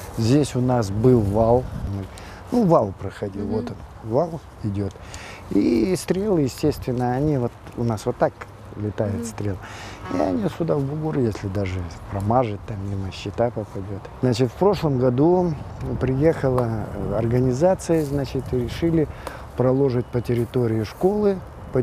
Здесь у нас был вал. Ну, вал проходил, вот он, вал идет. И стрелы, естественно, они вот у нас вот так летают стрелы. И они сюда в бугор, если даже промажет, там мимо щита попадет. Значит, в прошлом году приехала организация, значит, и решили проложить по территории школы,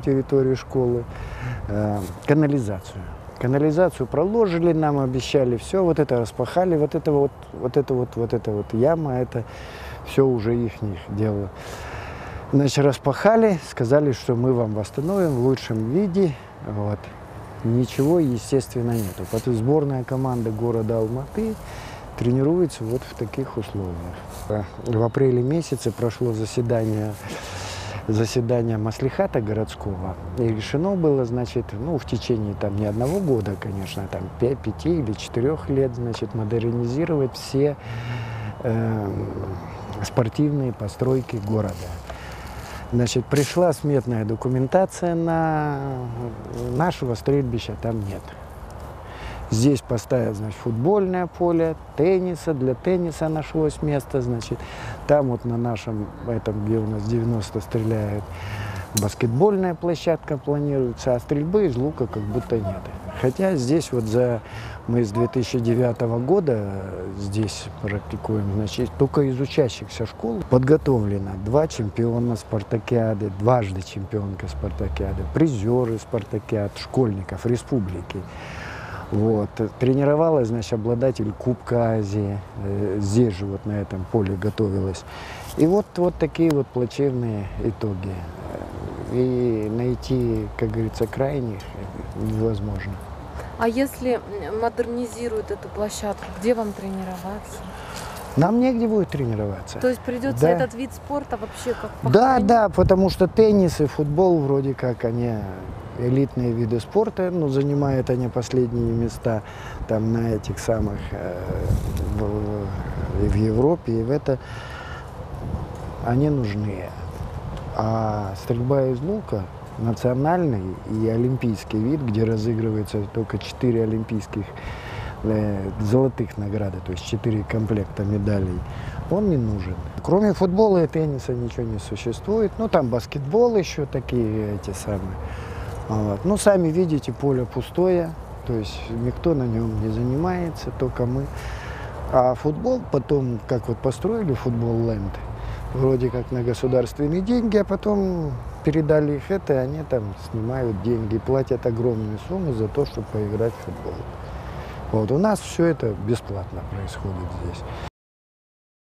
канализацию. Канализацию проложили, нам обещали все, вот это распахали, вот эта яма, это все уже их дело. Значит, распахали, сказали, что мы вам восстановим в лучшем виде. Вот. Ничего, естественно, нету. Потом сборная команда города Алматы тренируется вот в таких условиях. В апреле месяце прошло заседание маслихата городского. И решено было, значит, ну, в течение там не одного года, конечно, там 5 или 4 лет, значит, модернизировать все спортивные постройки города. Значит, пришла сметная документация на нашего стрельбища, там нет. Здесь поставят, значит, футбольное поле, тенниса, для тенниса нашлось место, значит. Там вот на нашем, этом, где у нас 90 стреляют, баскетбольная площадка планируется, а стрельбы из лука как будто нет. Хотя здесь вот мы с 2009 года здесь практикуем, значит, только из учащихся школ подготовлено 2 чемпиона спартакиады, дважды чемпионка спартакиады, призеры спартакиад, школьников республики. Вот. Тренировалась, значит, обладатель Кубка Азии, здесь же вот на этом поле готовилась. И вот такие вот плачевные итоги. И найти, как говорится, крайних невозможно. А если модернизируют эту площадку, где вам тренироваться? Нам негде будет тренироваться. То есть придется этот вид спорта вообще как похоронить? Да, потому что теннис и футбол вроде как они элитные виды спорта, но занимают они последние места там на этих самых в Европе, и в это они нужны. А стрельба из лука национальный и олимпийский вид, где разыгрывается только 4 олимпийских золотых награды, то есть 4 комплекта медалей, он не нужен. Кроме футбола и тенниса ничего не существует. Ну, там баскетбол еще такие, эти самые. Вот. Ну, сами видите, поле пустое, то есть никто на нем не занимается, только мы. А футбол потом, как вот построили футбол-ленд, вроде как на государственные деньги, а потом передали их это, и они там снимают деньги, платят огромные суммы за то, чтобы поиграть в футбол. Вот. У нас все это бесплатно происходит здесь.